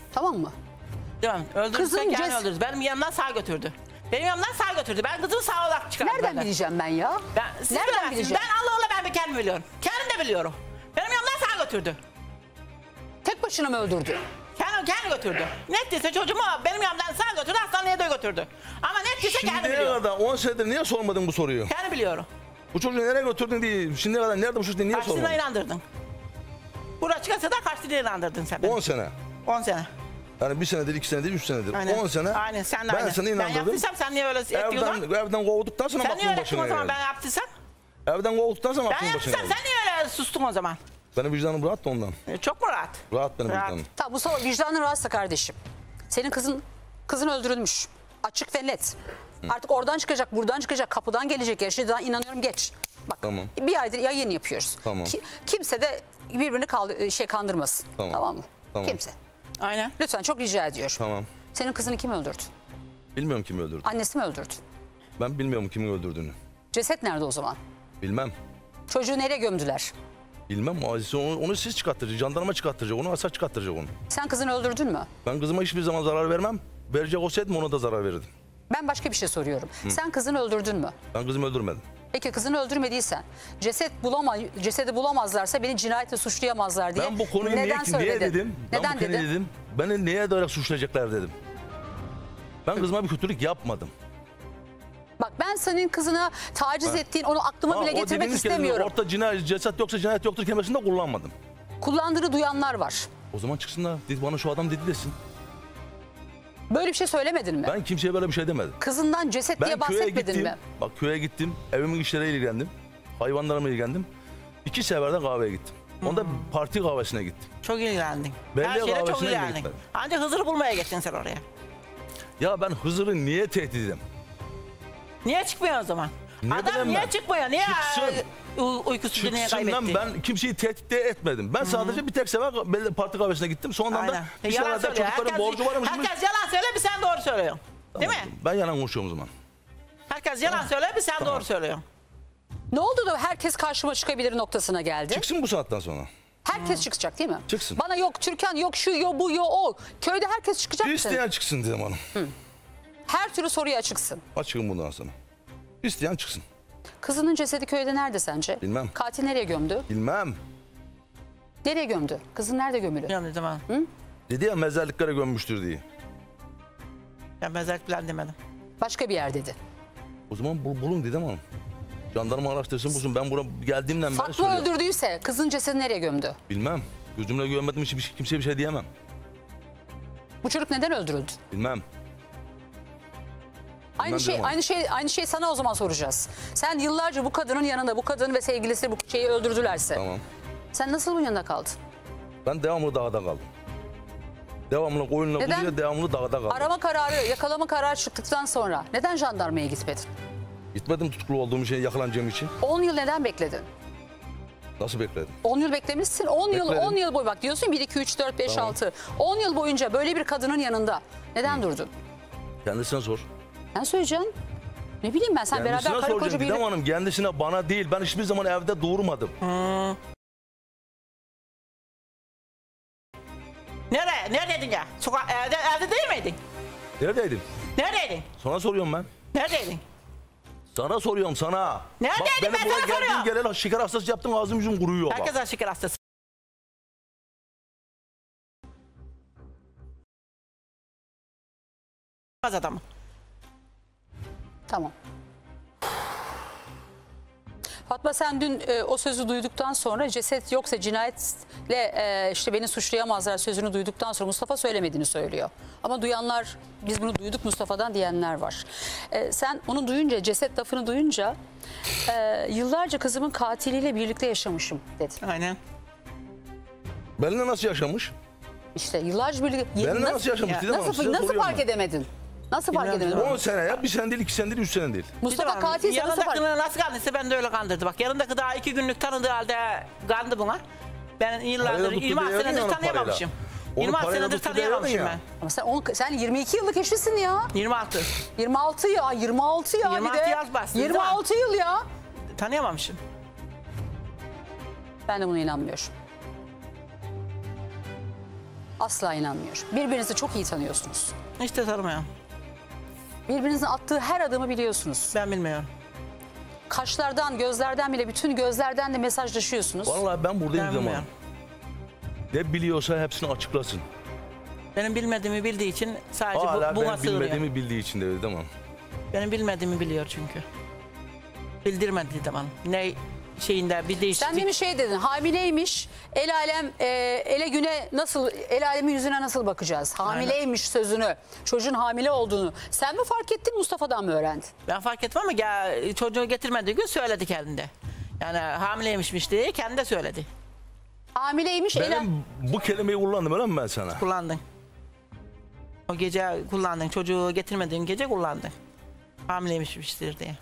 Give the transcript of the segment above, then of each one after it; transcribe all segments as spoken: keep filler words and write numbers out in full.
Tamam mı? Tamam. Öldürürse yani ces... öldürürüz. Benim yanımdan sağ götürdü. Benim yanımdan sağ götürdü. Ben kızımı sağ olarak çıkardım. Nereden benden. bileceğim ben ya? Ben, siz Nereden bileceğim? Ben Allah Allah ben bir kendim biliyorum. Kendim de biliyorum. Benim yanımdan sağ götürdü. Tek başına mı öldürdü? Kendi, kendi götürdü. Nettiyse çocuğumu benim yanımdan sağ götürdü, hastaneye de götürdü. Ama nettiyse kendi biliyor. Şimdiye kadar on senedir niye sormadın bu soruyu? Kendi biliyorum. Bu çocuğu nereye götürdün diye, şimdiye kadar nerede bu çocuk diye niye sormadın? Karşısına inandırdın. Buraya çıkarsa da karşısına inandırdın sen beni. on sene. on sene. Yani bir senedir, iki senedir, üç senedir. Aynen. on sene. Aynen sen de ben aynen. seni Ben inandırdım. yaptıysam sen niye öyle ettin o zaman? Evden, evden kovduktan sonra Sen niye aklın öyle ettin başına o zaman geldi. ben yaptıysam? Evden kovduktan sonra Ben aklın başına yaptıysam geldi. sen niye öyle sustun o zaman? Benim vicdanım rahat da ondan. E, Çok mu rahat? Rahat benim Rahat. vicdanım. Tamam, bu soru vicdanın rahatsa kardeşim. Senin kızın kızın öldürülmüş. Açık ve net. Hı. Artık oradan çıkacak, buradan çıkacak, kapıdan gelecek. Her şeyden inanıyorum geç. Bak Tamam. bir aydır yayın yapıyoruz. Tamam. Ki, kimse de birbirini kaldı, şey kandırmasın. Tamam. Tamam mı? Tamam. Kimse. Aynen. Lütfen çok rica ediyorum. Tamam. Senin kızını kim öldürdü? Bilmiyorum kimi öldürdü. Annesi mi öldürdü? Ben bilmiyorum kimin öldürdüğünü. Ceset nerede o zaman? Bilmem. Çocuğu nereye gömdüler? Bilmem. Aziz onu, onu siz çıkarttıracak. Jandarma çıkarttıracak onu. Asar çıkarttıracak onu. Sen kızını öldürdün mü? Ben kızıma hiçbir zaman zarar vermem. Verecek olsaydım ona da zarar verirdim. Ben başka bir şey soruyorum. Hı. Sen kızını öldürdün mü? Ben kızımı öldürmedim. Peki kızını öldürmediysen ceset bulama, cesedi bulamazlarsa beni cinayetle suçlayamazlar diye Ben bu konuyu neden niye, niye söyledin? dedim? Neden ben bu konuyu dedin? dedim? Beni neye dayarak suçlayacaklar dedim. Ben kızıma bir kötülük yapmadım. Bak ben senin kızına taciz ettiğin onu aklıma Ha, bile o getirmek dediğiniz istemiyorum. kelime, ortada cinayet, ceset yoksa cinayet yoktur kelimesini de kullanmadım. Kullandığını duyanlar var. O zaman çıksınlar. Dedi, bana şu adam dedi desin. Böyle bir şey söylemedin mi? Ben kimseye böyle bir şey demedim. Kızından ceset Ben diye köye bahsetmedin gittim. mi? Bak köye gittim. Evimin işleriyle ilgilendim. Hayvanlarımla ilgilendim. İki sefer de kahveye gittim. Onda Hmm. parti kahvesine gittim. Çok ilgilendin. Belli Her şeyle çok kahvesine bile ilgilendin. gitmedim. Ancak Hızır'ı bulmaya gittin sen oraya. Ya ben Hızır'ı niye tehdit edeyim? Niye çıkmıyor o zaman? Ne Adam bileyim niye ben? niye niye Çıksın. e, u- uykusunu niye Çıksın lan, kaybetti? ben kimseyi tehdit de etmedim. Ben sadece bir tek sefer belli parti kahvesine gittim. Sonradan da Aynen. bir Yalan sefer de söylüyor. çocukların Herkes, borcu varmış. herkes yalan söylüyor bir sen doğru söylüyorsun. Değil mi? Ben yalan konuşuyorum o zaman. Herkes yalan söylüyor bir sen Tamam. doğru söylüyorsun. Ne oldu da herkes karşıma çıkabilir noktasına geldi? Çıksın bu saatten sonra. Herkes çıkacak değil mi? Çıksın. Bana yok Türkan, yok şu, yok bu, yok o. Köyde herkes çıkacak mı? İsteyen çıksın dedim hanım. Her türlü soruya açıksın. Açığım bundan sonra. İsteyen çıksın. Kızının cesedi köyde nerede sence? Bilmem. Katil nereye gömdü? Bilmem. Nereye gömdü? Kızın nerede gömülü? Biliyorum dedim ha. Dedi ya mezarlıklara gömmüştür diye. Ben mezarlık falan demedim. Başka bir yer dedi. O zaman bul, bulun dedim hanım. Jandarma araştırsın bulsun. Ben buraya geldiğimden beri Fatma söylüyorum. öldürdüyse kızın cesedi nereye gömdü? Bilmem. Gözümle görmedim için bir- kimseye bir şey diyemem. Bu çocuk neden öldürüldü? Bilmem. Aynı Ben şey, diyemem. aynı şey, aynı şey sana o zaman soracağız. Sen yıllarca bu kadının yanında, bu kadın ve sevgilisi bu şeyi öldürdülerse. Tamam. Sen nasıl bunun yanında kaldın? Ben devamlı dağda kaldım. Devamlı koyunla Neden? kuzuyla devamlı dağda kaldım. Arama kararı, yakalama kararı çıktıktan sonra neden jandarmaya gitmedin? Gitmedim tutuklu olduğum için, yakalanacağım için. on yıl neden bekledin? Nasıl bekledim? on yıl beklemişsin. on yıl, Bekledim. on yıl boyu bak diyorsun bir, iki, üç, dört, beş, Tamam. altı. on yıl boyunca böyle bir kadının yanında neden durdun? Kendisine sor. Ben söyleyeceğim. Ne bileyim ben sen Kendisine beraber karı soracağım koca bir... Didem Hanım. Kendisine bana değil. Ben hiçbir zaman evde doğurmadım. Nereye? Neredeydin ya? Soka evde, evde değil miydin? Neredeydin? Neredeydin? Sana soruyorum ben. Neredeydin? Sana soruyorum sana. Neredeydin? Bak benim Ben buraya sana geldiğim soruyorum. geleli şeker hastası yaptın ağzım yüzüm kuruyor. Herkes Bak. şeker hastası. Adamı. Tamam. Fatma sen dün e, o sözü duyduktan sonra ceset yoksa cinayetle e, işte beni suçlayamazlar sözünü duyduktan sonra Mustafa söylemediğini söylüyor. Ama duyanlar biz bunu duyduk Mustafa'dan diyenler var. E, sen onu duyunca ceset lafını duyunca e, yıllarca kızımın katiliyle birlikte yaşamışım dedin. Aynen. Benimle nasıl yaşamış? İşte yıllarca birlikte... Benimle nasıl yaşamış? Ya, Didem Hanım, Nasıl, size nasıl soruyorum fark ben. edemedin? Nasıl fark Bilmiyorum. edemedin? on sene ya. Bir sene değil, iki sene değil, üç sene değil. Mustafa Tamam, katilse nasıl fark yanındakini nasıl kandıysa ben de öyle kandırdı. Bak yanındaki daha iki günlük tanıdığı halde kandı buna. Ben yıllardır, Parayla tuttu yirmi altı değerdin ya senedir onu tanıyamamışım. parayla. Onu yirmi altı parayla senedir tuttu tanıyamamışım değerdin ben. ya. Ama sen, on, sen yirmi iki yıllık eşlisin ya. yirmi altı. yirmi altı ya, yirmi altı ya yirmi bir altı de. yaz bastın, yirmi altı yıl ya. Tanıyamamışım. Ben de buna inanmıyorum. Asla inanmıyor. Birbirinizi çok iyi tanıyorsunuz. Hiç de tanımıyorum. Birbirinizin attığı her adımı biliyorsunuz. Ben bilmiyorum. Kaşlardan, gözlerden bile, bütün gözlerden de mesajlaşıyorsunuz. Vallahi ben buradayım Ben zaman. bilmiyorum. Ne biliyorsa hepsini açıklasın. Benim bilmediğimi bildiği için sadece Hala bu, buna ben sığınıyor. bilmediğimi bildiği için de öyle tamam. Benim bilmediğimi biliyor çünkü. Bildirmedi de bana. Ne şeyinde bir değişiklik. Sen demin şey dedin, hamileymiş, el alem, e, ele güne nasıl, el alemin yüzüne nasıl bakacağız? Hamileymiş sözünü, çocuğun hamile olduğunu. Sen mi fark ettin, Mustafa'dan mı öğrendin? Ben fark etmem ama ya, çocuğu getirmediği gün söyledi kendinde. Yani hamileymişmiş diye kendi de söyledi. Hamileymiş, el Benim bu kelimeyi kullandım öyle mi ben sana? Kullandın. O gece kullandın. Çocuğu getirmediğin gece kullandın. Hamileymişmiştir diye.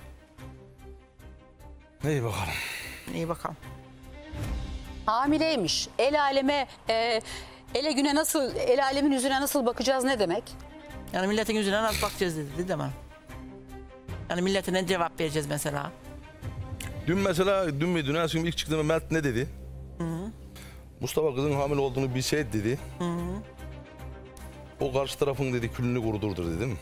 İyi bakalım. İyi bakalım. hamileymiş, el aleme, e, ele güne nasıl, el alemin yüzüne nasıl bakacağız ne demek? Yani milletin yüzüne nasıl bakacağız dedi değil mi? Yani millete ne cevap vereceğiz mesela? Dün mesela, dün mü dün akşam ilk çıktığımda Mert ne dedi? Hı hı. Mustafa kızın hamile olduğunu bilseydi dedi. Hı hı. O karşı tarafın dedi külünü kurudurdur dedi değil mi?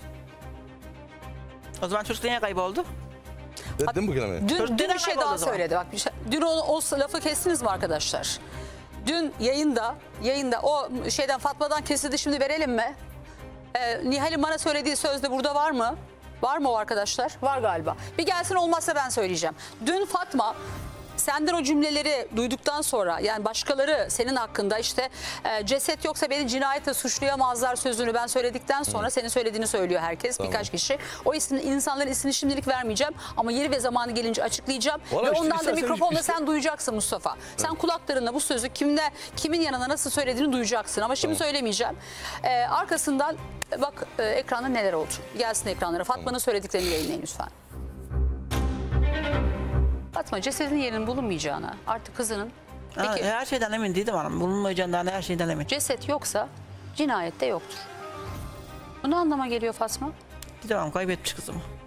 O zaman çocuk niye kayboldu? Dedin mi bu kelimeyi? Dün, Çocuk dün neden bir şey kayboldu daha o zaman? söyledi. Bak, bir şey, dün o, o lafı kestiniz mi arkadaşlar? Dün yayında, yayında o şeyden Fatma'dan kesildi, şimdi verelim mi? Ee, Nihal'in bana söylediği sözde burada var mı? Var mı o arkadaşlar? Var galiba. Bir gelsin, olmazsa ben söyleyeceğim. Dün Fatma senden o cümleleri duyduktan sonra, yani başkaları senin hakkında işte e, ceset yoksa beni cinayetle suçlayamazlar sözünü ben söyledikten sonra, senin söylediğini söylüyor herkes, Tamam. birkaç kişi. O isim, insanların ismini şimdilik vermeyeceğim ama yeri ve zamanı gelince açıklayacağım. Vallahi Ve işte ondan da istersen mikrofonda işte- sen duyacaksın Mustafa. Sen kulaklarında bu sözü kimde, kimin yanına nasıl söylediğini duyacaksın ama şimdi Tamam. söylemeyeceğim. Ee, arkasından e, bak e, ekranda neler oldu. Gelsin ekranlara. Fatma'nın söylediklerini yayınlayın lütfen. Fatma, cesedin yerinin bulunmayacağına, artık kızının, Ha, peki her şeyden emin değildim hanım. Bulunmayacağından her şeyden emin. ceset yoksa cinayet de yoktur. Bu ne anlama geliyor Fatma? Bir devam kaybetmiş kızımı.